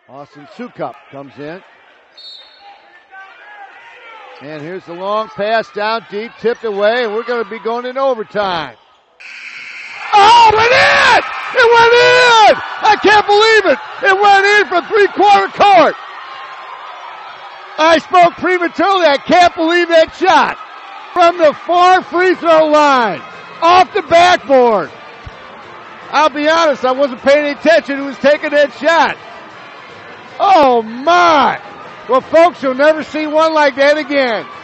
Austin Sukup comes in. And here's the long pass down deep, tipped away, and we're going to be going in overtime. Oh, it went in! It went in! I can't believe it! It went in from three-quarter court! I spoke prematurely. I can't believe that shot. From the far free throw line. Off the backboard. I'll be honest, I wasn't paying any attention who was taking that shot. Oh my! Well, folks, you'll never see one like that again.